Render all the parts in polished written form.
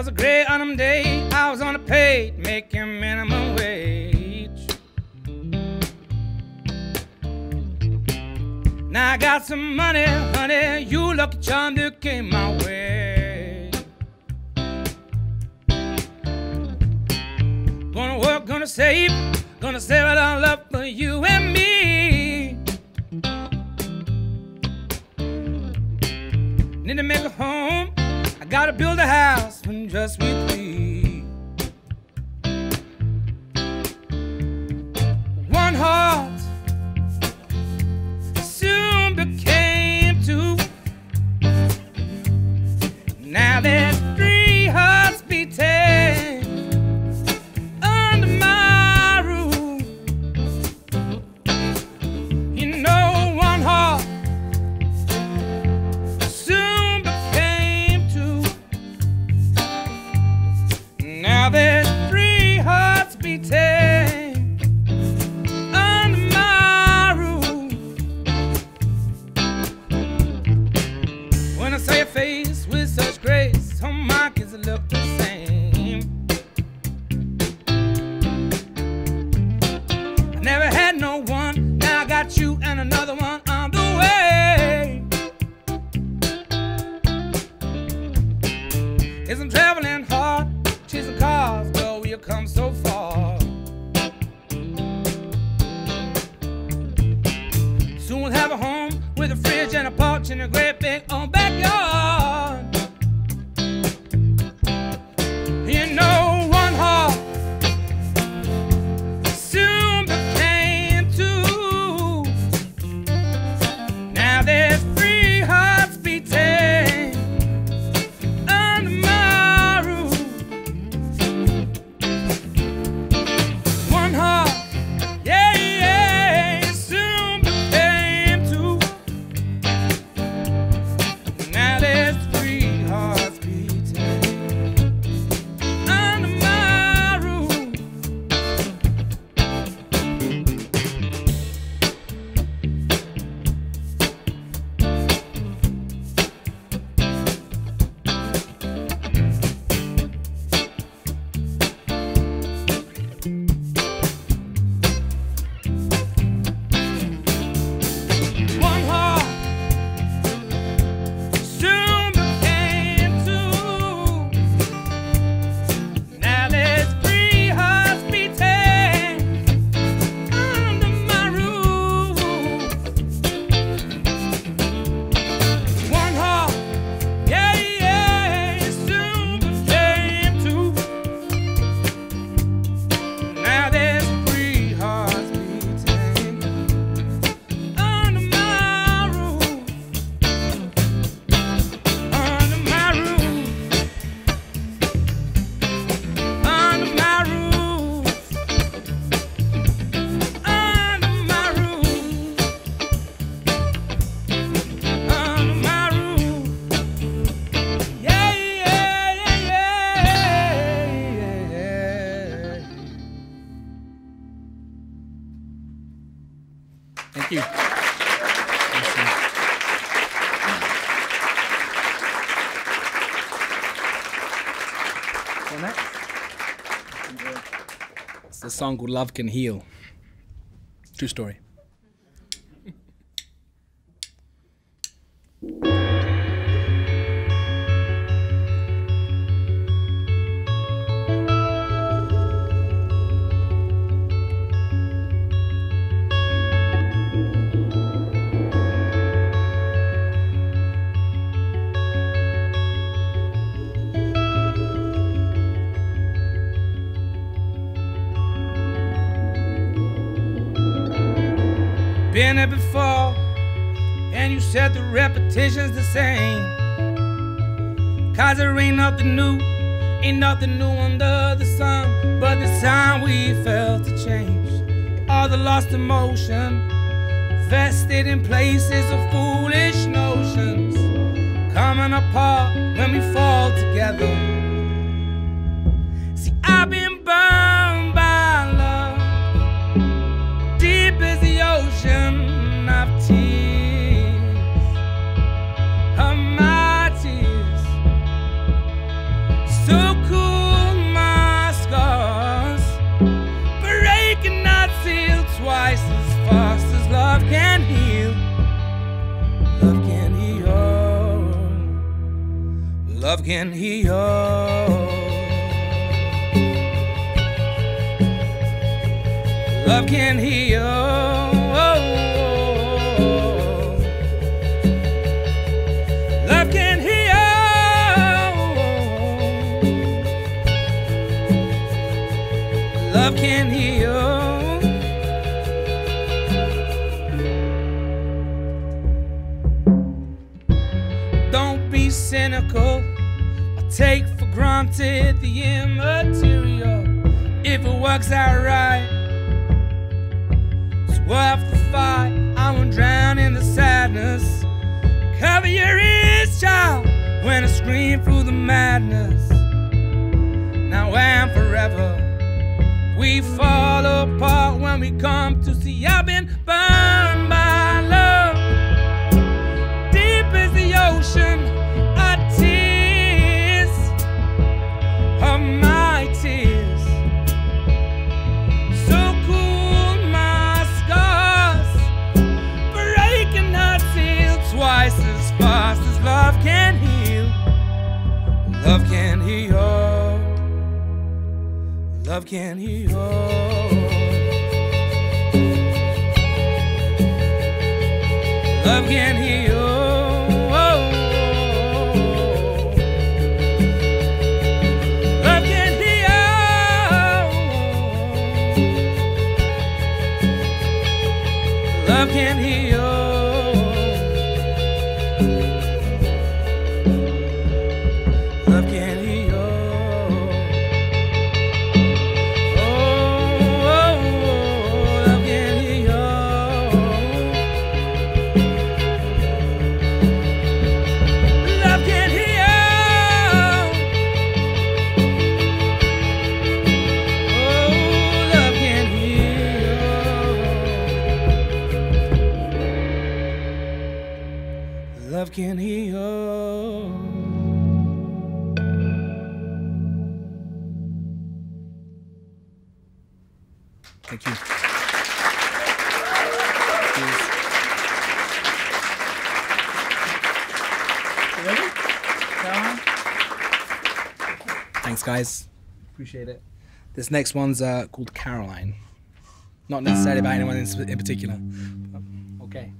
was a great autumn day. I was on a page making minimum wage. Now I got some money, honey, you lucky charm that came my way. Gonna work, gonna save it all up for you and me. Need to make a home, I gotta build a house when just we three. One heart soon became two. Now there's three hearts beating under my roof. You know, one heart soon became two. Now there's three hearts beating under my roof. When I saw your face with such grace, all my kids look the same. I never had no one, now I got you and another one on the way. Yes, I'm traveling hard, chasing cars, but we have come so far. Soon we'll have a home with a fridge and a porch and a great big old backyard. You know, one heart soon became two. Now there's three hearts beating under my roof. One heart, yeah, yeah, soon became two. Now there's three hearts beating under my roof. One heart soon became two. Now there's three hearts beating under my roof. One heart, yeah, yeah, soon became two. Now there's three hearts beating under my roof. Under my roof. Under my roof. Under my roof. Under my roof. Yeah, yeah, yeah, yeah, yeah. Thank you. It's the song called Love Can Heal. True story. Been there before, and you said the repetition's the same. 'Cause there ain't nothing new under the sun. But this time we felt a change. All the lost emotion, vested in places of foolish notions, coming apart when we fall together. See, I've been burned by love, deep as the ocean of tears, of my tears, so Love can heal. Love can heal. Love can heal. Love can heal. Don't be cynical or take for granted the immaterial. If it works out right, it's worth the fight. I won't drown in the sadness. Cover your ears, child, when I scream through the madness. Now and forever, we fall apart when we come to see I've been burned by love. Deep as the ocean are tears of my tears. So cool my scars, breaking her seal twice as fast as love can heal. Love can heal. Love can heal. Love can heal. Love can heal. Love can heal. Love can heal. Love can heal. Thank you. You ready? Thanks, guys. Appreciate it. This next one's called Caroline. Not necessarily about anyone in particular. Okay.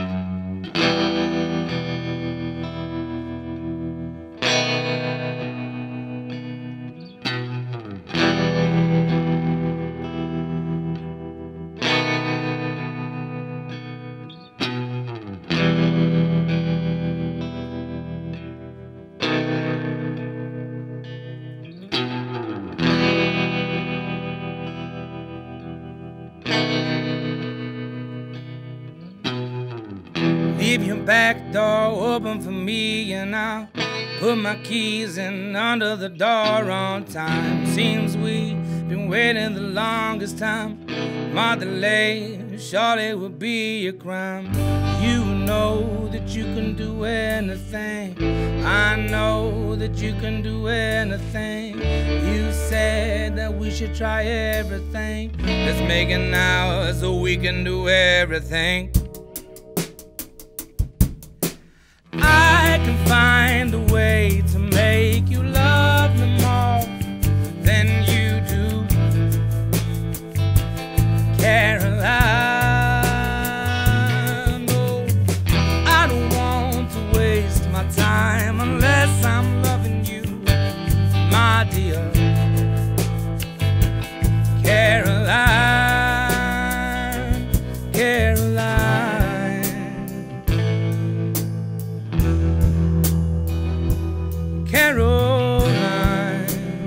Leave your back door open for me and I'll put my keys in under the door on time. Seems we've been waiting the longest time. My delay surely will be a crime. You know that you can do anything. I know that you can do anything. You said that we should try everything. Let's make it now so we can do everything. I can find a way to make you love me more than you do, Caroline. Oh, I don't want to waste my time unless I'm loving you, my dear Caroline, Caroline. Caroline.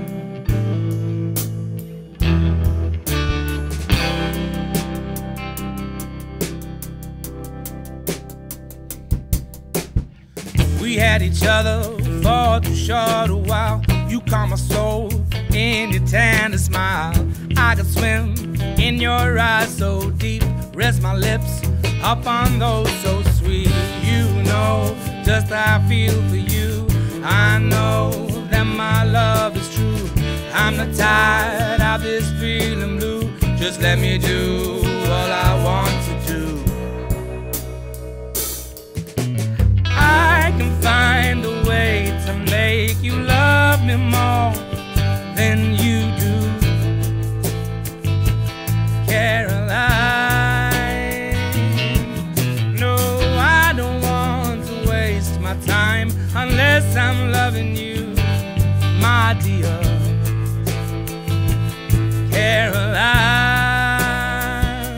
We had each other for too short a while. You calm my soul in your tender smile. I could swim in your eyes so deep. Rest my lips up on those so sweet. You know just how I feel for you. I know that my love is true. I'm not tired of this feeling blue. Just let me do all I want to do. I can find a way to make you me more than you do, Caroline. No, I don't want to waste my time unless I'm loving you, my dear Caroline,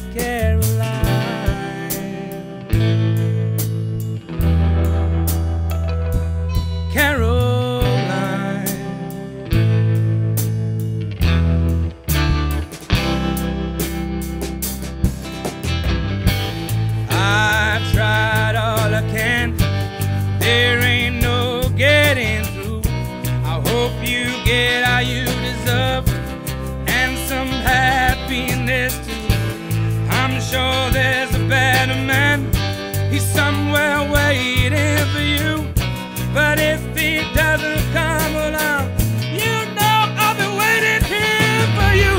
Caroline, Caroline. I've tried all I can, there ain't no getting through. I hope you get all you deserve and some happiness too. I'm sure there's a better man, he's somewhere waiting for you. But if he doesn't come along, you know I'll be waiting here for you.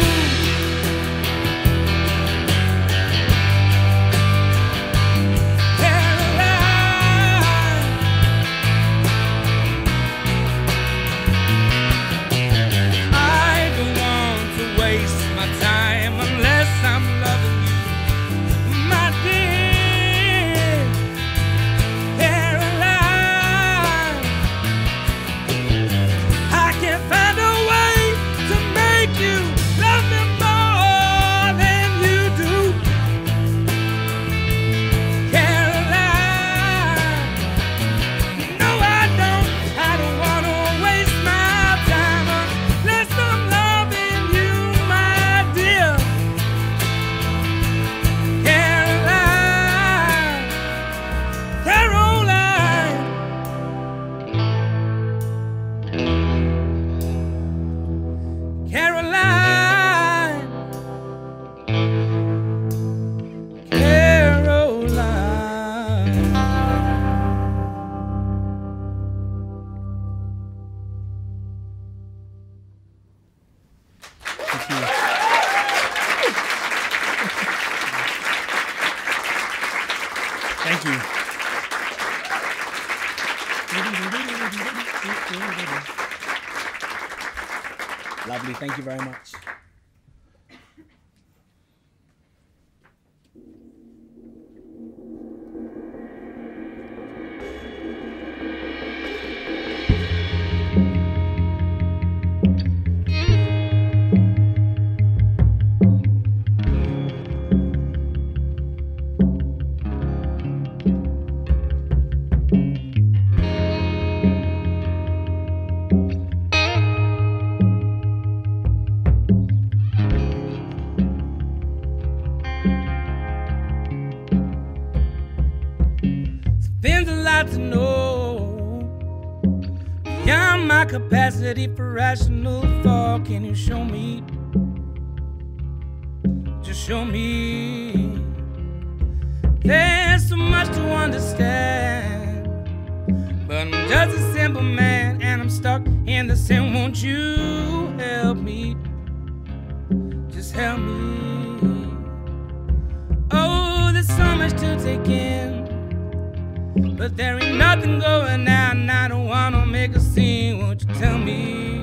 Thank you. Lovely, thank you very much. To know beyond my capacity for rational thought. Can you show me? Just show me. There's so much to understand, but I'm just a simple man and I'm stuck in the same. Won't you help me? Just help me. Oh, there's so much to take in, but there ain't nothing going on, and I don't wanna make a scene. Won't you tell me?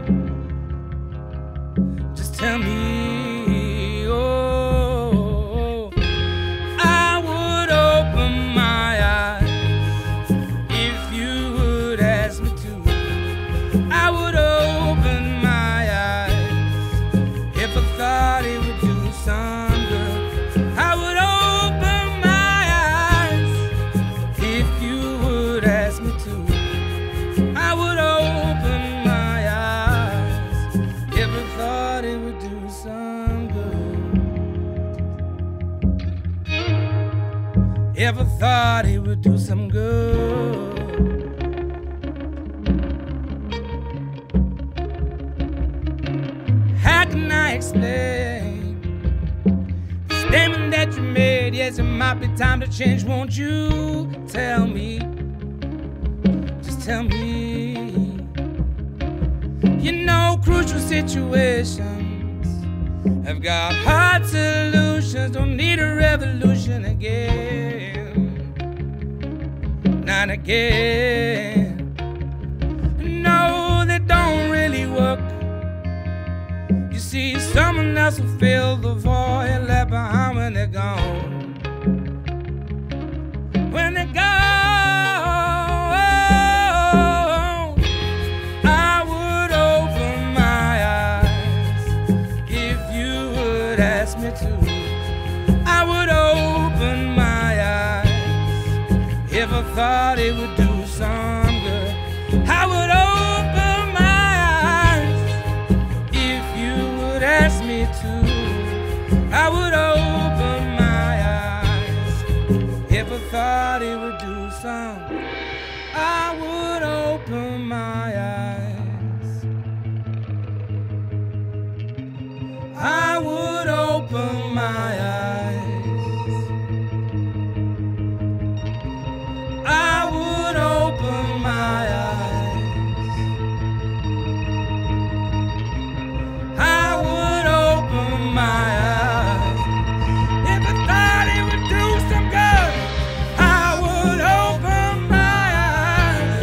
Just tell me. Oh, I would open my eyes if you would ask me to. I would open my eyes if I thought it would do some good. I would open my eyes if you would ask me to. I would open my eyes if I thought it would do some good. If I thought it would do some good. How can I explain the statement that you made? Yes, it might be time to change. Won't you tell me? Just tell me. You know, crucial situations have got hard solutions. Don't need a revolution again. Not again. No, they don't You see, someone else will fill the void left behind when they're gone. When they're gone, I would open my eyes if you would ask me to. I would open my eyes if I thought it would do some good. I would open my eyes if you would ask me to. I would open my eyes if I thought it would do some. I would open my eyes. I would open my eyes. I would open my eyes. I would open my eyes if I thought it would do some good. I would open my eyes.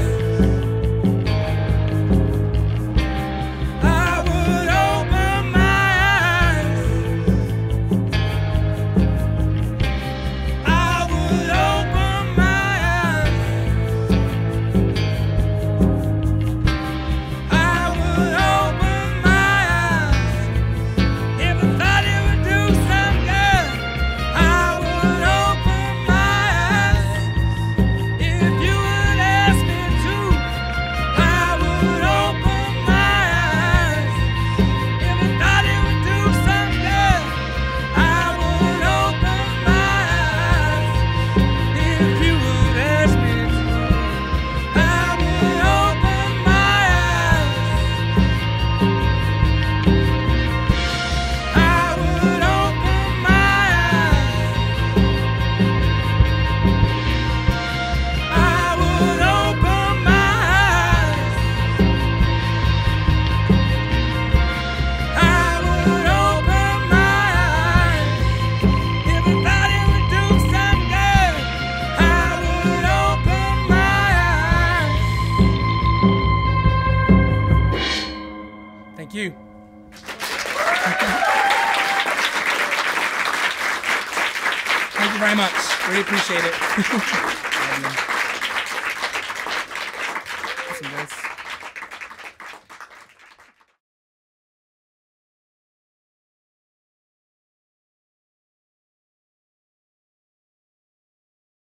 I would open my eyes. I would open my eyes. I would open my eyes if I thought it would do some good. I would open my eyes if you would ask me to. I would open my eyes if I thought it would do some good. I would open my eyes if you would ask me to. I would open my eyes. I would open my eyes. I would open my eyes. I would open my eyes if I thought it would do some good. I would open my eyes. Thank you. Thank you very much. Really appreciate it.